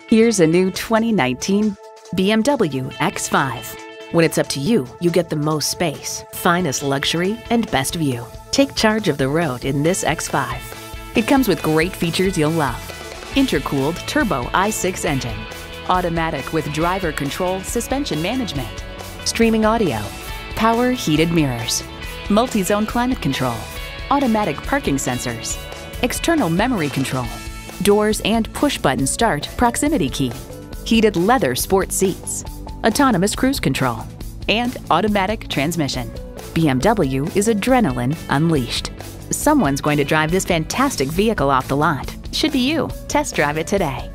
Here's a new 2019 BMW X5. When it's up to you, you get the most space, finest luxury, and best view. Take charge of the road in this X5. It comes with great features you'll love. Intercooled turbo I6 engine, automatic with driver-controlled suspension management, streaming audio, power heated mirrors, multi-zone climate control, automatic parking sensors, external memory control, doors and push-button start proximity key, heated leather sport seats, autonomous cruise control, and automatic transmission. BMW is adrenaline unleashed. Someone's going to drive this fantastic vehicle off the lot. Should be you. Test drive it today.